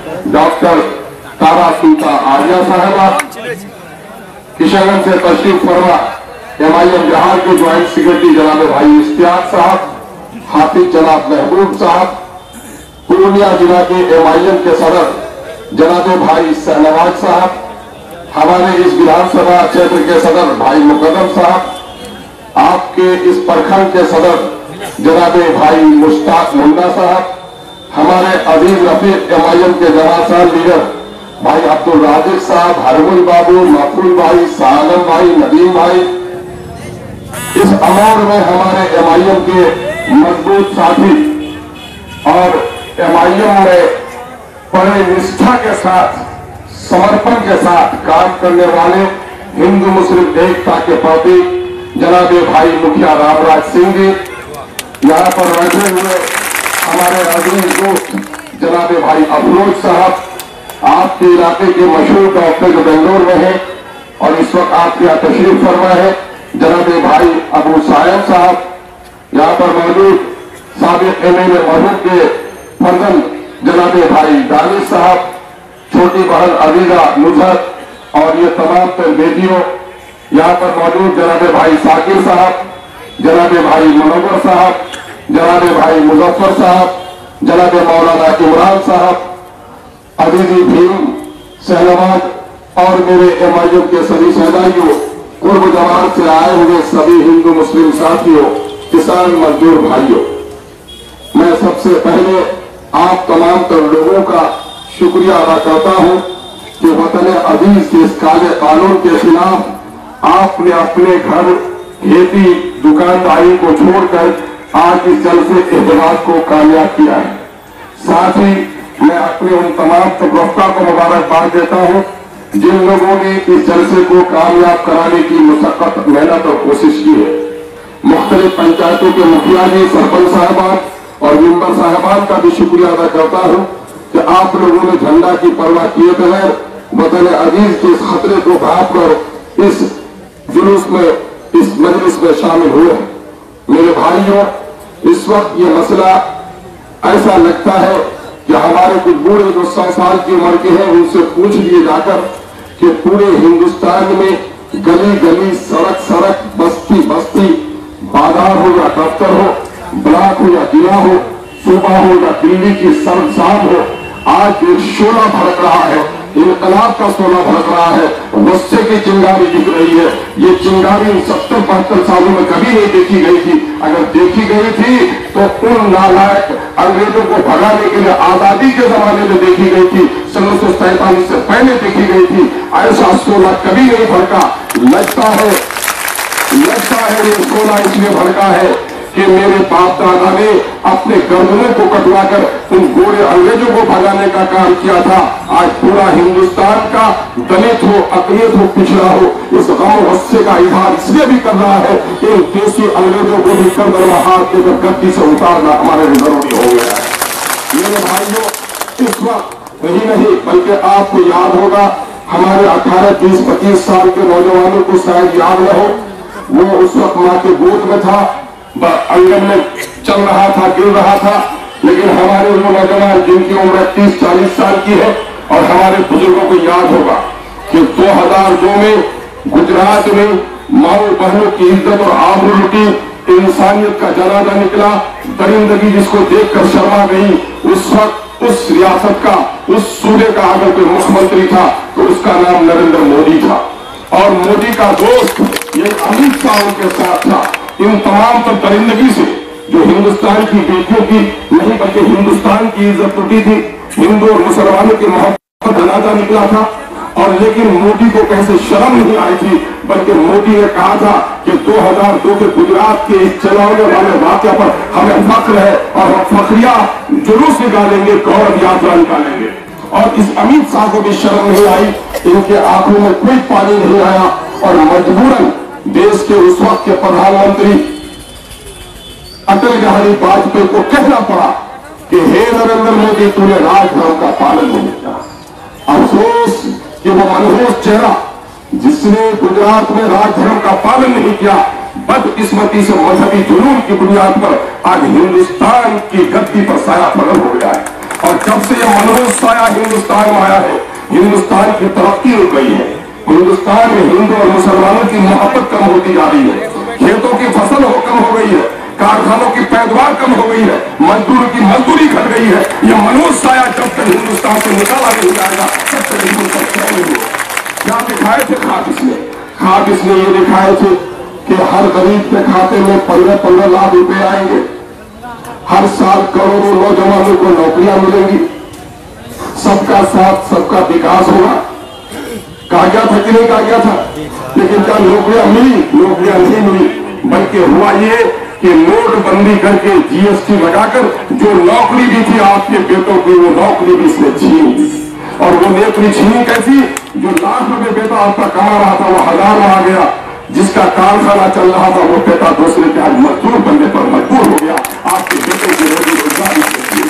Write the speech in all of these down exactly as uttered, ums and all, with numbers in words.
Doctor तारा सीता आर्या साहबा, किशनगंज से तशरीफ फरमा एम आई एम बिहार के ज्वाइंट सेक्रेटरी जनाब भाई इश्तियाक साहब, हाफिज जनाब महबूब साहब, पूर्णिया जिला के एम आई एम के सदर जनाब भाई शहनवाज साहब, हमारे इस विधानसभा क्षेत्र के सदर भाई मुकदम साहब, आपके इस प्रखंड के सदर जनाब भाई मुश्ताक मुन्ना साहब, हमारे अजीज रफीक एम आई एम के जवान लीडर भाई अब्दुल राजिक साहब, हरमुल बाबू, महफूल भाई, सालम भाई, नदीम भाई, इस अमौर में हमारे एम आई एम के मजबूत साथी और एम आई एम में बड़े निष्ठा के साथ, समर्पण के साथ काम करने वाले हिंदू मुस्लिम एकता के प्रतीक जनाब भाई मुखिया रामराज सिंह जी, यहाँ पर बैठे हुए हमारे अजीज दोस्त जनाब भाई अफरोज साहब, आपके इलाके के मशहूर डॉक्टर जो बेंगलोर में है और इस वक्त आपके यहाँ तशरीफ फरमा है जनाब भाई अबू सायम साहब, यहाँ पर मौजूद साबिक एम एल ए मधुर के फर्जन जनाब भाई दानिश साहब, छोटी बहन अजीजा नुसरत और ये तमाम तर बेटियों, यहाँ पर मौजूद जनाब भाई साकिर साहब, जनाब भाई मुनव्वर साहब, जनाब भाई मुजफ्फर साहब, जनाब मौलाना इमरान साहब, अजीजी भीम शहनवाज और मेरे एम आई एम के सभी सहदाइयों, कुर्ब जमात से आए हुए सभी हिंदू मुस्लिम साथियों, किसान मजदूर भाइयों, मैं सबसे पहले आप तमाम तर लोगों का शुक्रिया अदा करता हूं कि वतन अजीज के इस काले कानून के खिलाफ आपने अपने घर, खेती, दुकानदारी को छोड़कर आज इस जलसे एहतजाज को कामयाब किया है। साथ ही मैं अपने उन तमाम प्रवक्ता को मुबारकबाद देता हूं जिन लोगों ने इस जलसे को कामयाब कराने की मुशक्कत, मेहनत और कोशिश की है। मुख्तलिफ पंचायतों के मुखिया जी, सरपंच साहबान और मेंबर साहबान का भी शुक्रिया अदा करता हूं कि आप लोगों ने झंडा की परवाह किए बगैर वतन अजीज के इस खतरे को भाप कर इस जुलूस में, इस मजलिस में शामिल हुए हैं। मेरे भाइयों, इस वक्त ये मसला ऐसा लगता है कि हमारे कुछ बूढ़े जो सौ साल की उम्र के हैं उनसे पूछ लिए जाकर कि पूरे हिंदुस्तान में गली गली, सड़क सड़क, बस्ती बस्ती, बाजार हो या दफ्तर हो, ब्लॉक हो या जिला हो, सूबा हो या दिल्ली की सड़क साफ हो, आज एक शोला भड़क रहा है, इनकलाब का शोला भड़क रहा है, गुस्से की चिंगारी दिख रही है। ये चिंगारी सत्तर बहत्तर सालों में कभी नहीं देखी गई थी। अगर देखी गई थी तो उन नालायक अंग्रेजों को भगाने के लिए आजादी के जमाने में देखी गई थी, सन उन्नीस सौ सैतालीस से पहले देखी गई थी। ऐसा शोला कभी नहीं भड़का। लगता है लगता है ये शोला इसलिए भड़का है कि मेरे बाप दादा ने अपने गर्दनों को कटवाकर उन गोरे अंग्रेजों को भगाने का काम किया था। आज पूरा हिंदुस्तान का दलित हो, अकलियत हो, पिछड़ा हो, इस गम गुस्से का इजहार इसलिए भी कर रहा है कि इन देशी अंग्रेजों को भी गर्दन में हाथ देकर गद्दी से उतारना हमारे लिए जरूरी हो गया है। मेरे भाइयों, इस वक्त यही नहीं बल्कि आपको याद होगा हमारे अठारह बीस पच्चीस साल के नौजवानों को शायद याद न हो, वो उस वक्त माँ के गोद में था, आंगन में चल रहा था, गिर रहा था, लेकिन हमारे वो नौजवान जिनकी उम्र तीस चालीस साल की है और हमारे बुजुर्गों को याद होगा कि दो हज़ार दो में गुजरात में माओ बहनों की इज्जत और आबरू लुटी, इंसानियत का जनाजा निकला, दरिंदगी जिसको देखकर शर्मा गई। उस वक्त उस रियासत का, उस सूबे का अगर कोई मुख्यमंत्री था तो उसका नाम नरेंद्र मोदी था और मोदी का दोस्त ये अमित शाह उनके साथ था। इन तमाम तर दरिंदगी से जो हिंदुस्तान की बेटियों की नहीं बल्कि हिंदुस्तान की इज्जत टूटी थी, हिंदू और मुसलमानों की मोहब्बत जनाजा निकला था। और लेकिन मोदी को कैसे शर्म नहीं आई थी, बल्कि मोदी ने कहा था कि दो हज़ार दो के गुजरात के इस चलाने वाले वाक़या पर हमें फख्र है और हम फखरिया जुलूस निकालेंगे, गौरव यात्रा निकालेंगे। और इस अमित शाह को भी शर्म नहीं आई, इनके आंखों में कोई पानी नहीं आया और मजबूरन देश के उस वक्त के प्रधानमंत्री अटल बिहारी वाजपेयी को कहना पड़ा कि हे नरेंद्र मोदी, तूने राजधर्म का पालन नहीं किया। अफसोस कि वो मनहूस चेहरा जिसने गुजरात में राजधर्म का पालन नहीं किया, बदकिस्मती से मजहबी जुनून की बुनियाद पर आज हिंदुस्तान की गद्दी पर साया फलक हो गया है। और जब से यह मनोज साया हिंदुस्तान में आया है, हिंदुस्तान की तरक्की रुक गई है। हिंदुस्तान में हिंदू और मुसलमानों की मोहब्बत कम होती जा रही है, खेतों की फसल हो कम हो गई है, कारखानों की पैदावार कम हो गई है, मजदूरों की मजदूरी घट गई है। यह मनोज साया जब तक हिंदुस्तान से निकाला नहीं जाएगा तब तक हिंदुस्तान नहीं होगा। क्या दिखाए थे खाब इसने? खाब इसने ये दिखाए थे कि हर गरीब के खाते में पंद्रह पंद्रह लाख रुपए आएंगे, हर साल करोड़ों नौजवानों को नौकरियां मिलेंगी, सबका साथ सबका विकास होगा। कहा गया था कि नहीं कहा गया था? लेकिन क्या नौकरियां मिली? नौकरियां नहीं मिली, बल्कि हुआ ये कि नोटबंदी करके जीएसटी लगाकर जो नौकरी भी थी आपके बेटों की, वो नौकरी भी इसने छीन ली। और वो नौकरी छीनी कैसी? जो लाख रुपए बेटा आपका कमा रहा था वो हजार में आ गया, जिसका कारखाना चल रहा था वो बेटा दूसरे के आज मजदूर बनने पर मजबूर हो गया। आपके बेटे की रोजी रोजगारी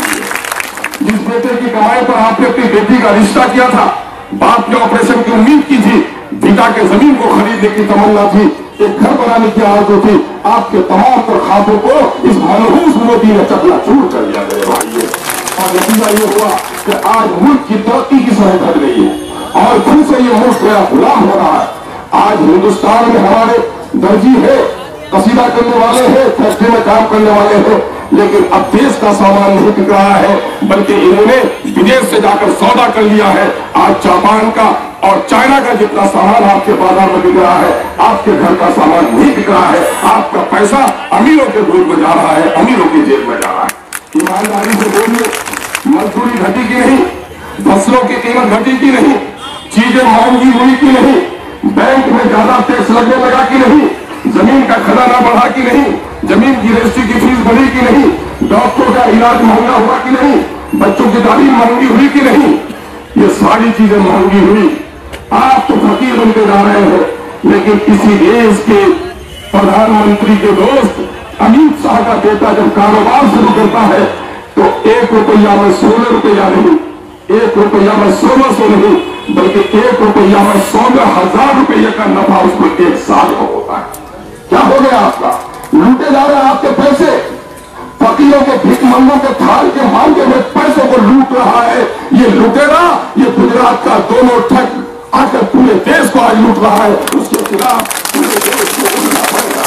जिस बेटे की कमाई पर आपने अपनी बेटी का रिश्ता किया था, बाप ने ऑपरेशन की उम्मीद की थी, पिता के जमीन को खरीदने की तमन्ना थी, एक घर बनाने की आरज़ू थी, आपके तमाम ख्वाबों को इस मनहूस मोदी ने चकनाचूर कर दिया मेरे भाइयों। और नतीजा ये हुआ कि आज मुल्क की तरक्की की सतह घट गई है और फिर से ये मुल्क मेरा गुलाम हो रहा है। आज हिंदुस्तान में हमारे दर्जी है, कसीदा करने वाले हैं, फैक्ट्री में काम करने वाले हैं, लेकिन अब देश का सामान नहीं बिक रहा है, बल्कि इन्होंने विदेश से जाकर सौदा कर लिया है। आज जापान का और चाइना का जितना सामान आपके बाजार में बिक रहा है, आपके घर का सामान नहीं बिक रहा है। आपका पैसा अमीरों के जेब में जा रहा है, अमीरों की जेब में जा रहा है। ईमानदारी से बोलिए, मजदूरी घटी की नहीं, फसलों की कीमत घटी की नहीं, चीजें महंगी हुई की नहीं, बैंक में ज्यादा टैक्स लगने लगा कि नहीं, जमीन का खजाना बढ़ा कि नहीं, जमीन की रजिस्ट्री की फीस बढ़ी कि नहीं, डॉक्टरों का इलाज महंगा हुआ कि नहीं, बच्चों की तालीम महंगी हुई कि नहीं, ये सारी चीजें महंगी हुई। आप तो फकीर बनते जा रहे हो, लेकिन किसी देश के प्रधानमंत्री के दोस्त अमित शाह का बेटा जब कारोबार शुरू करता है तो एक रुपया में सोलह रुपया नहीं, एक रुपया में सोलह सौ नहीं, बल्कि एक रुपया में सोलह हजार रुपये का नफा उसको एक साल में होता है। क्या हो गया आपका? लूटे जा रहे हैं आपके पैसे, फकीरों के भिखमंगों के थाल के मांगे हुए पैसों को लूट रहा है। ये लुटेरा, ये गुजरात का दोनों ठग आकर पूरे देश को आज लूट रहा है, उसके खिलाफ पूरे देश को उठना पड़ेगा।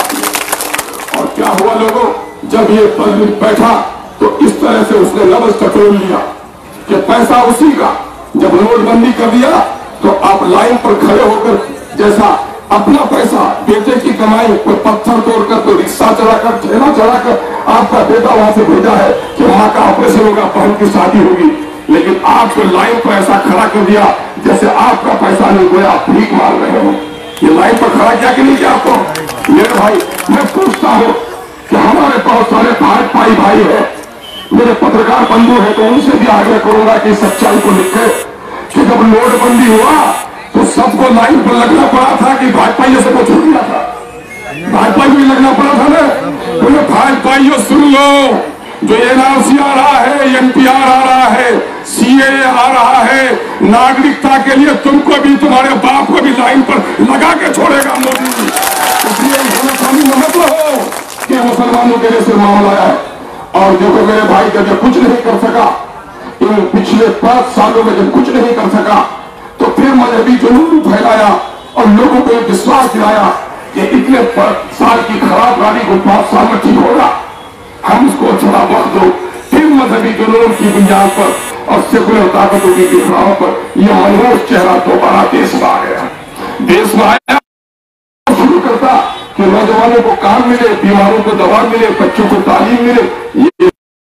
और क्या हुआ लोगों, जब ये बजट बैठा तो इस तरह से उसने लफ्ज टटोल लिया कि पैसा उसी का। जब नोटबंदी कर दिया तो आप लाइन पर खड़े होकर जैसा अपना पैसा, बेटे की कमाई पर पत्थर तोड़कर तो रिक्शा चलाकर ठेला चलाकर आपका बेटा वहां से भेजा है कि वहां का ऑपरेशन होगा, बहन की शादी होगी, लेकिन आपको लाइन पर ऐसा खड़ा कर दिया जैसे आपका पैसा नहीं गया, आप भीख मांग रहे हो। ये लाइन पर खड़ा किया कि नहीं किया आपको? मेरे भाई, मैं पूछता हूँ कि हमारे बहुत सारे भाई भाई है, मेरे पत्रकार बंधु है, तो उनसे भी आग्रह करूंगा कि सच्चाई को लिखे कि जब नोटबंदी हुआ तो सबको लाइन पर लगना पड़ा था कि भाजपा ये सबको छूट गया था? भाजपा भी लगना पड़ा था ना। बोले भाजपाइयों सुन लो, जो एनआरसी आ रहा है, एनपीआर आ रहा है, सीए आ रहा है, नागरिकता के लिए तुमको भी, तुम्हारे बाप को भी लाइन पर लगा के छोड़ेगा मोदी। इसलिए मत हो कि मुसलमानों के लिए सिर्फ मामला आया है। और देखो मेरे भाई, जब ये कुछ नहीं कर सका, इन पिछले पांच सालों में जब कुछ नहीं कर सका, तो फिर मजहबी जुनून फैलाया और लोगों को एक विश्वास दिलाया कि इतने साल की खराब गाड़ी को पांच साल में ठीक होगा, हम इसको थोड़ा वक्त दो। फिर मजहबी जुनून की बुनियाद पर और सेकुलर ताकतों की बिखराव पर यह मनोज चेहरा दोबारा देश में आ गया। देश में आया शुरू करता कि नौजवानों को काम मिले, बीमारों को दवा मिले, बच्चों को तालीम मिले। ये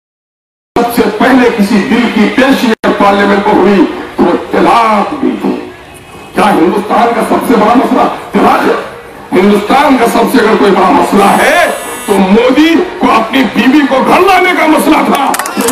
सबसे पहले किसी बिल की पेशी पार्लियामेंट को हुई तो तलाक बिल थी। क्या हिंदुस्तान का सबसे बड़ा मसला तलाक है? हिंदुस्तान का सबसे अगर कोई बड़ा मसला है तो मोदी को अपनी बीवी को घर लाने का मसला था,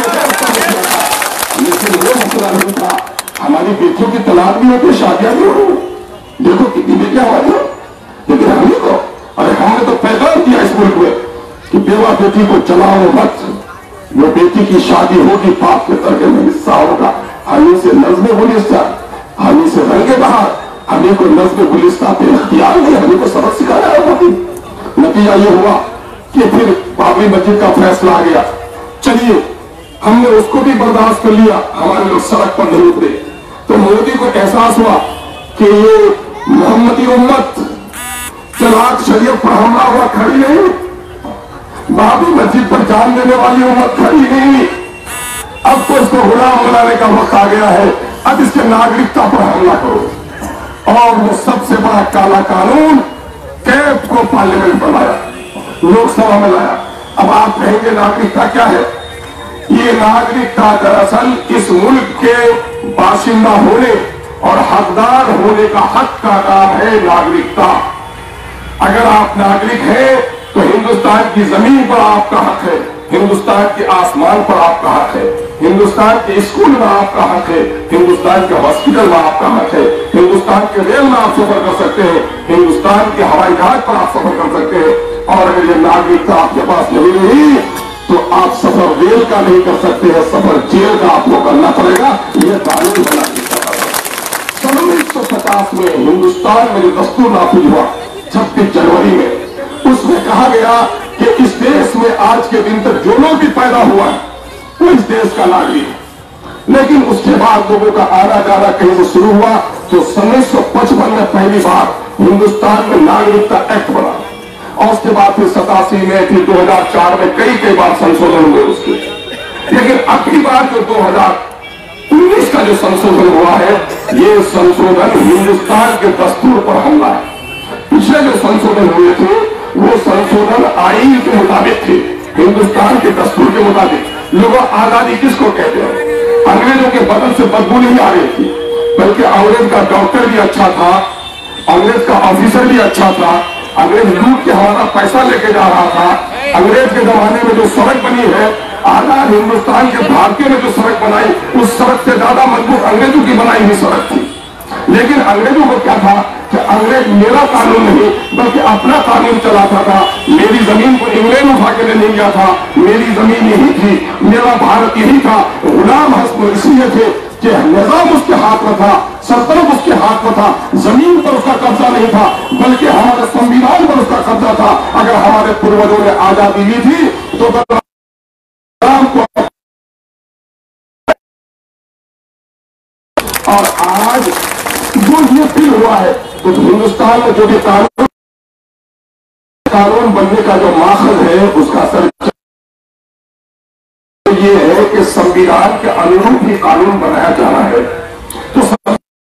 लेकिन वो मसला नहीं था। हमारी बेटियों की तलाक भी होती, शादियां भी हो, देखो कितनी बेटियां हमारी हो, लेकिन हमने तो अरे हमने तो पैगाम दिया इस मुल्क में कि बेवा बेटी को चलाओ मत, वो बेटी की शादी होगी पाप के तरके में हिस्सा होगा। हमी से नज़्म गुलिस्ता, हमी से रंगे बाहर, हमें को नज़्म गुलिस्ता पे इख्तियार नहीं, हमें को सबक सिखाया है। नतीजा ये हुआ कि फिर बाबरी मस्जिद का फैसला आ गया। चलिए हमने उसको भी बर्दाश्त कर लिया, हमारे लोग सड़क पर नहीं उतरे। तो मोदी को एहसास हुआ कि ये मोहम्मदी उम्मत चलाक शरीयत पर हमला हुआ खड़ी नहीं, बाबरी मस्जिद पर जान देने वाली उम्मत खड़ी नहीं। अब तो इसको गुलाम बनाने का वक्त आ गया है, अब इसके नागरिकता पर हमला करो। और वो सबसे बड़ा काला कानून कैब को पार्लियामेंट में लाया, लोकसभा में लाया। अब आप कहेंगे नागरिकता क्या है? ये नागरिकता दरअसल इस मुल्क के बाशिंदा होने और हकदार होने का हक का नाम है नागरिकता। अगर आप नागरिक हैं तो हिंदुस्तान की जमीन पर आपका हक है, हिंदुस्तान के आसमान पर आपका हक है, हिंदुस्तान के स्कूल में आपका हक है, हिंदुस्तान के हॉस्पिटल में आपका हक है, हिंदुस्तान के रेल में आप सफर कर सकते हैं, हिंदुस्तान के हवाई जहाज पर आप सफर कर सकते हैं। और अगर ये नागरिकता आपके पास नहीं रही तो आप सफर रेल का नहीं कर सकते हैं, सफर जेल का आपको करना पड़ेगा। यह कानून बना सन उन्नीस सौ पचास में हिंदुस्तान में जो दस्तूर नाफिज हुआ छब्बीस जनवरी में, उसमें कहा गया कि इस देश में आज के दिन तक जो लोग भी पैदा हुआ है वो इस देश का नागरिक है। लेकिन उसके बाद लोगों का आना जाना कहीं से शुरू हुआ तो सन उन्नीस सौ पचपन में पहली बार हिंदुस्तान में नागरिकता एक्ट बना, और उसके बाद फिर सतासी में, फिर दो हजार चार में कई कई बार संशोधन हुए उसके। लेकिन अगली बार जो दो हजार उन्नीस का जो संशोधन हुआ है, ये संशोधन हिंदुस्तान के दस्तूर पर हमला है। पिछले जो संशोधन हुए थे वो संशोधन आईन के मुताबिक थे, हिंदुस्तान के दस्तूर के मुताबिक। लोगों आजादी किसको कहते हैं? अंग्रेजों के बदन से बदबू नहीं आ रही थी, बल्कि अंग्रेज का डॉक्टर भी अच्छा था, अंग्रेज का ऑफिसर भी अच्छा था, अंग्रेज लूट के हमारा पैसा लेके जा रहा था। अंग्रेज के जमाने में जो सड़क बनी है, आजाद हिंदुस्तान के भारतीयों ने जो सड़क बनाई, उस सड़क से ज्यादा मजबूत अंग्रेजों की बनाई हुई सड़क थी। लेकिन अंग्रेजों को क्या था कि अंग्रेज मेरा कानून नहीं बल्कि अपना कानून चलाता था। मेरी जमीन को इंग्लैंड उठा के नहीं गया था, मेरी जमीन यही थी, मेरा भारत यही था। गुलाम हस्म इसलिए थे कि निजाम उसके हाथ में था, सल्तनत उसके हाथ में था, जमीन पर उसका कब्जा नहीं था, बल्कि हमारे संविधान पर उसका कब्जा था। अगर हमारे पूर्वजों ने आजादी ली थी तो गुलाम को, और आज जो ये फील हुआ है तो हिंदुस्तान में जो भी कानून कानून बनने का जो माखज है उसका असर ये है कि संविधान के अनुरूप ही कानून बनाया जाना है। तो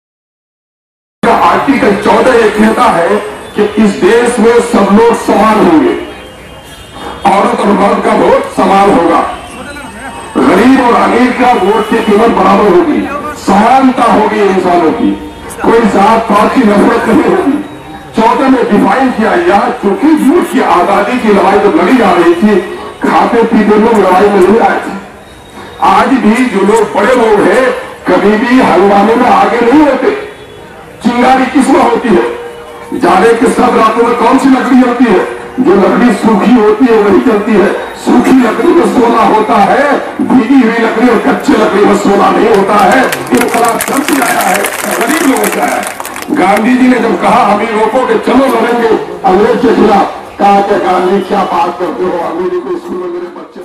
आर्टिकल चौदह ये कहता है कि इस देश में सब लोग समान होंगे, औरत और मर्द का वोट समान होगा, गरीब और अमीर का वोट की कीमत बराबर होगी, समानता होगी इंसानों की, कोई जात पात की नफरत नहीं होगी। चौदह में डिफाइन किया गया क्योंकि युद्ध की आजादी की लड़ाई जब लड़ी जा रही थी, खाते पीते लोग लड़ाई में नहीं आए थे। आज भी जो लोग बड़े लोग हैं कभी भी हंगामे में आगे नहीं होते। चिंगारी किसमें होती है? जाड़े के सब रातों में कौन सी लकड़ी होती है? जो लकड़ी सूखी होती है वही चलती है। सूखी लकड़ी में सोना होता है, भीगी हुई लकड़ी और कच्चे लकड़ी में सोना नहीं होता है। इनकलाब जब भी आया है गरीब लोगों से आया है। गांधी जी ने जब कहा अमीरों को कि चलो लड़ेंगे अंग्रेज के खिलाफ, कहा कि गांधी क्या बात करते हो, अमीरी को स्कूल में मेरे बच्चे